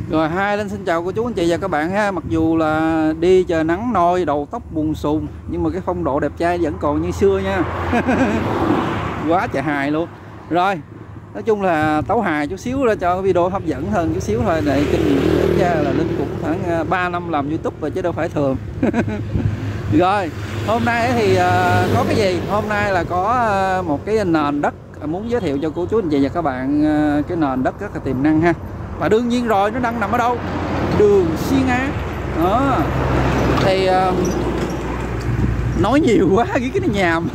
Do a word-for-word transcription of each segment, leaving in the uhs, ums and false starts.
Rồi hai Linh xin chào cô chú anh chị và các bạn ha. Mặc dù là đi trời nắng nôi, đầu tóc bùn xùn, nhưng mà cái phong độ đẹp trai vẫn còn như xưa nha. Quá trời hài luôn. Rồi, nói chung là tấu hài chút xíu ra cho video hấp dẫn hơn chút xíu thôi. Này kinh nghiệm tính ra là Linh cũng khoảng ba năm làm YouTube rồi chứ đâu phải thường. Rồi, hôm nay thì có cái gì? Hôm nay là có một cái nền đất muốn giới thiệu cho cô chú anh chị và các bạn. Cái nền đất rất là tiềm năng ha. Và đương nhiên rồi, nó đang nằm ở đâu? Đường Xuyên Á đó. Thì uh, nói nhiều quá cái cái nó nhàm.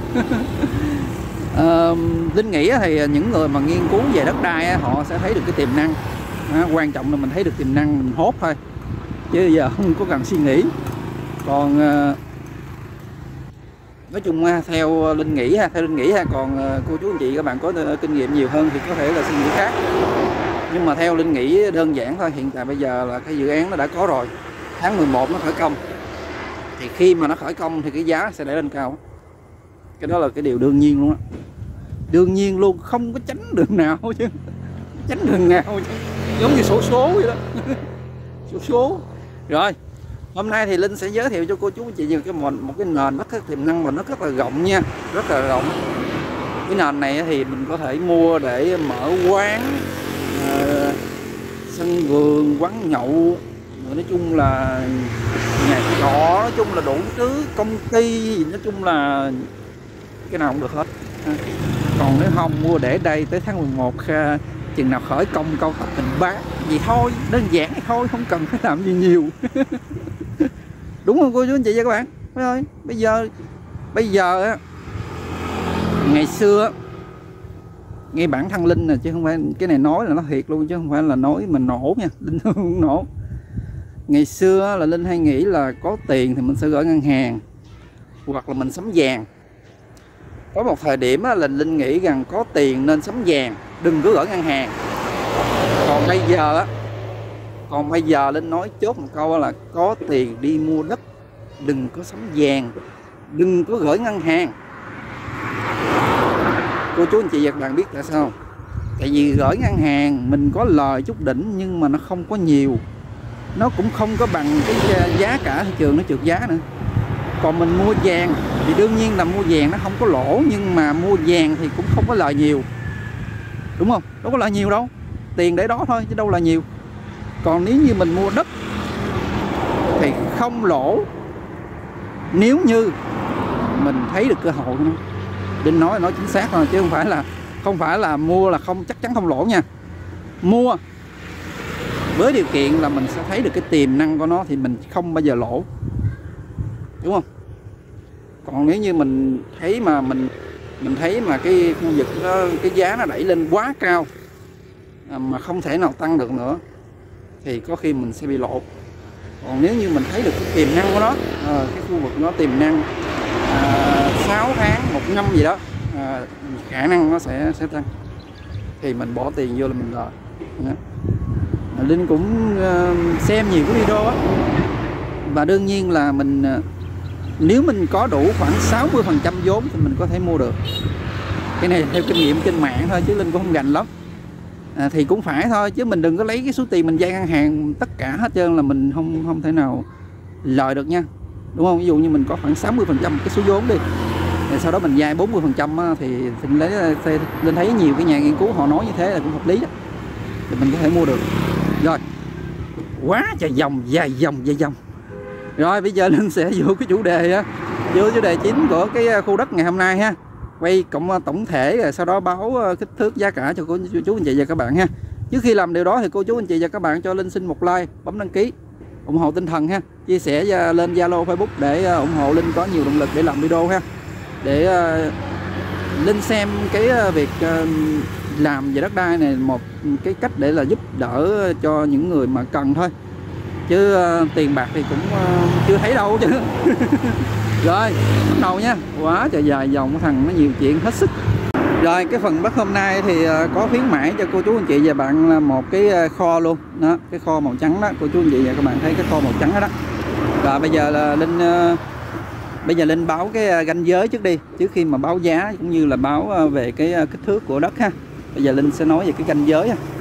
uh, Linh nghĩ thì những người mà nghiên cứu về đất đai họ sẽ thấy được cái tiềm năng. À, quan trọng là mình thấy được tiềm năng mình hốt thôi, chứ giờ không có cần suy nghĩ. Còn uh, nói chung theo Linh nghĩ ha, theo Linh nghĩ ha. Còn uh, cô chú anh chị các bạn có uh, kinh nghiệm nhiều hơn thì có thể là suy nghĩ khác. Nhưng mà theo Linh nghĩ đơn giản thôi, hiện tại bây giờ là cái dự án nó đã có rồi, tháng mười một nó khởi công, thì khi mà nó khởi công thì cái giá sẽ đẩy lên cao. Cái đó là cái điều đương nhiên luôn á, đương nhiên luôn, không có tránh đường nào chứ, tránh đường nào chứ, giống như sổ số vậy đó. Sổ số. Rồi hôm nay thì Linh sẽ giới thiệu cho cô chú anh chị về cái một, một cái nền rất tiềm năng mà nó rất là rộng nha, rất là rộng. Cái nền này thì mình có thể mua để mở quán, À, sân vườn, quán nhậu, nói chung là nhà trọ, nói chung là đủ thứ, công ty, nói chung là cái nào cũng được hết. Còn nếu không mua để đây tới tháng mười một, chừng nào khởi công cao tốc mình bán vậy thôi, đơn giản thì thôi, không cần phải làm gì nhiều. Đúng không cô chú anh chị và các bạn? Thôi bây giờ bây giờ ngày xưa ngay bản thân Linh nè, chứ không phải cái này nói là nó thiệt luôn, chứ không phải là nói mình nổ nha. Linh không nổ. Ngày xưa là Linh hay nghĩ là có tiền thì mình sẽ gửi ngân hàng hoặc là mình sắm vàng. Có một thời điểm là Linh nghĩ rằng có tiền nên sắm vàng, đừng có gửi ngân hàng. Còn bây giờ á, còn bây giờ Linh nói chốt một câu là có tiền đi mua đất, đừng có sắm vàng, đừng có gửi ngân hàng. Cô chú anh chị và các bạn biết tại sao không? Tại vì gửi ngân hàng mình có lời chút đỉnh, nhưng mà nó không có nhiều, nó cũng không có bằng cái giá cả thị trường, nó trượt giá nữa. Còn mình mua vàng thì đương nhiên là mua vàng nó không có lỗ, nhưng mà mua vàng thì cũng không có lời nhiều, đúng không? Đâu có lời nhiều đâu, tiền để đó thôi chứ đâu là nhiều. Còn nếu như mình mua đất thì không lỗ, nếu như mình thấy được cơ hội nữa. Đinh nói nói chính xác thôi, chứ không phải là không phải là mua là không chắc chắn không lỗ nha. Mua với điều kiện là mình sẽ thấy được cái tiềm năng của nó thì mình không bao giờ lỗ, đúng không? Còn nếu như mình thấy mà mình mình thấy mà cái khu vực đó, cái giá nó đẩy lên quá cao mà không thể nào tăng được nữa thì có khi mình sẽ bị lỗ. Còn nếu như mình thấy được cái tiềm năng của nó, à, cái khu vực nó tiềm năng à, sáu tháng, một năm gì đó, à, khả năng nó sẽ sẽ tăng, thì mình bỏ tiền vô là mình lời. Linh cũng uh, xem nhiều cái video á, và đương nhiên là mình uh, nếu mình có đủ khoảng sáu mươi phần trăm vốn thì mình có thể mua được. Cái này theo kinh nghiệm trên mạng thôi, chứ Linh cũng không gành lắm. À, thì cũng phải thôi, chứ mình đừng có lấy cái số tiền mình vay ngân hàng tất cả hết trơn là mình không không thể nào lời được nha, đúng không? Ví dụ như mình có khoảng sáu mươi phần trăm cái số vốn đi, rồi sau đó mình vay bốn mươi phần trăm thì, thì lấy Linh thấy nhiều cái nhà nghiên cứu họ nói như thế là cũng hợp lý đó, thì mình có thể mua được. Rồi quá trời dòng, dài dòng dài dòng. Rồi bây giờ Linh sẽ vô cái chủ đề á, vô chủ đề chính của cái khu đất ngày hôm nay ha. Quay cộng tổng thể, rồi sau đó báo kích thước giá cả cho cô chú anh chị và các bạn ha. Trước khi làm điều đó thì cô chú anh chị và các bạn cho Linh xin một like, bấm đăng ký ủng hộ tinh thần ha, chia sẻ lên Zalo, Facebook để ủng hộ Linh có nhiều động lực để làm video ha, để uh, Linh xem cái việc uh, làm về đất đai này một cái cách để là giúp đỡ cho những người mà cần thôi, chứ uh, tiền bạc thì cũng uh, chưa thấy đâu chứ. Rồi bắt đầu nha. Quá trời dài dòng, cái thằng nó nhiều chuyện hết sức. Rồi cái phần đất hôm nay thì uh, có khuyến mãi cho cô chú anh chị và bạn là một cái kho luôn đó, cái kho màu trắng đó, cô chú anh chị và các bạn thấy cái kho màu trắng đó đó. Và bây giờ là Linh uh, bây giờ Linh báo cái ranh giới trước đi, trước khi mà báo giá cũng như là báo về cái kích thước của đất ha. Bây giờ Linh sẽ nói về cái ranh giới ha.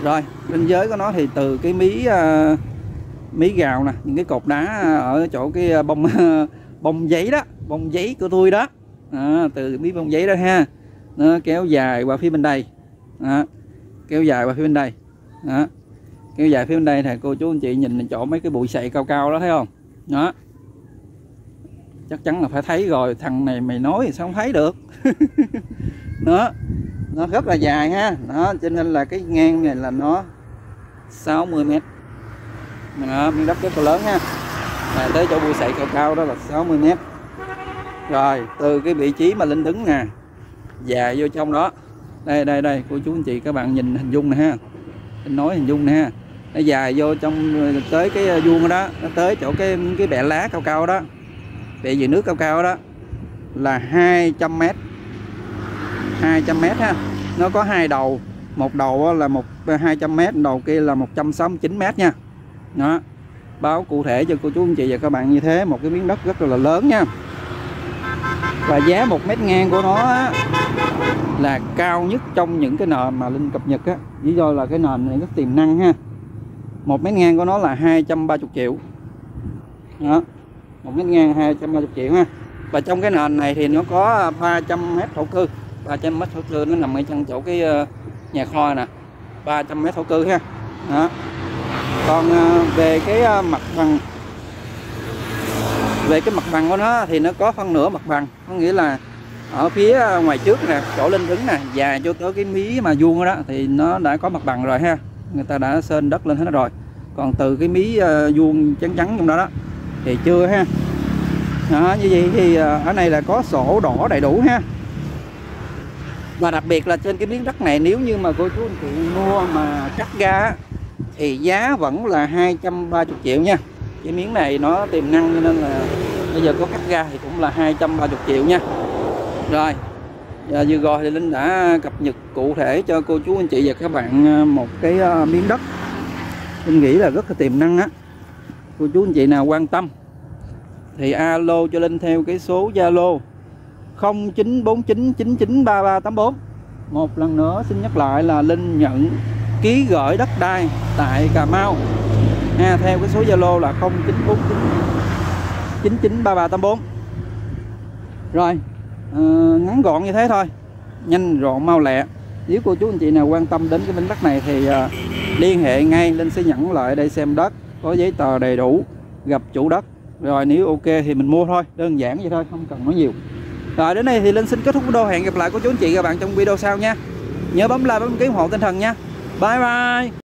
Rồi ranh giới của nó thì từ cái mí uh, mí gào nè, những cái cột đá ở chỗ cái bông bông giấy đó, bông giấy của tôi đó, à, từ mí bông giấy đó ha, nó kéo dài qua phía bên đây, đó, kéo dài qua phía bên đây, đó, kéo dài phía bên đây thì cô chú anh chị nhìn chỗ mấy cái bụi sậy cao cao đó thấy không, đó, chắc chắn là phải thấy rồi, thằng này mày nói thì sao không thấy được. Đó, nó rất là dài ha, đó, cho nên là cái ngang này là nó sáu mươi mét, đó, miếng đất rất là lớn ha, và tới chỗ bụi sậy cao cao đó là sáu mươi mét. Rồi từ cái vị trí mà Linh đứng nè, dài vô trong đó, đây đây đây cô chú anh chị các bạn nhìn hình dung nè ha, Linh nói hình dung nè ha, nó dài vô trong tới cái vuông đó, nó tới chỗ cái cái bẹ lá cao cao đó, bẹ dừa nước cao cao đó là hai trăm mét, hai trăm mét ha. Nó có hai đầu, một đầu là một hai trăm mét, đầu kia là một trăm sáu mươi chín mét nha. Đó, báo cụ thể cho cô chú anh chị và các bạn như thế, một cái miếng đất rất là lớn nha. Và giá một mét ngang của nó á, là cao nhất trong những cái nền mà Linh cập nhật á, lý do là cái nền này rất tiềm năng ha. Một mét ngang của nó là hai trăm ba mươi triệu. Đó, một mét ngang hai trăm ba mươi triệu ha. Và trong cái nền này thì nó có ba trăm mét thổ cư, ba trăm mét thổ cư nó nằm ở trong chỗ cái nhà kho nè, ba trăm mét thổ cư ha. Đó. Còn về cái mặt bằng, về cái mặt bằng của nó thì nó có phân nửa mặt bằng, có nghĩa là ở phía ngoài trước nè, chỗ Linh đứng nè, dài cho tới cái mí mà vuông đó thì nó đã có mặt bằng rồi ha, người ta đã sơn đất lên hết rồi. Còn từ cái mí vuông trắng trắng trong đó đó thì chưa ha. Đó, như vậy thì ở này là có sổ đỏ đầy đủ ha. Và đặc biệt là trên cái miếng đất này, nếu như mà cô chú anh chị mua mà cắt ra thì giá vẫn là hai trăm ba mươi triệu nha. Cái miếng này nó tiềm năng cho nên là bây giờ có cắt ra thì cũng là hai trăm ba mươi triệu nha. Rồi giờ vừa rồi thì Linh đã cập nhật cụ thể cho cô chú anh chị và các bạn một cái miếng đất Linh nghĩ là rất là tiềm năng á. Cô chú anh chị nào quan tâm thì alo cho Linh theo cái số Zalo không chín bốn chín chín chín ba ba tám bốn. Một lần nữa xin nhắc lại là Linh nhận ký gửi đất đai tại Cà Mau ha, theo cái số Zalo là không chín bốn chín chín chín ba ba tám bốn. Rồi à, ngắn gọn như thế thôi, nhanh gọn mau lẹ. Nếu cô chú anh chị nào quan tâm đến cái miếng đất này thì à, liên hệ ngay, Linh sẽ nhận lại đây xem đất, có giấy tờ đầy đủ, gặp chủ đất. Rồi nếu ok thì mình mua thôi, đơn giản vậy thôi, không cần nói nhiều. Rồi đến đây thì Linh xin kết thúc video, hẹn gặp lại cô chú anh chị và các bạn trong video sau nha. Nhớ bấm like, bấm ký ủng hộ tinh thần nha. Bye bye.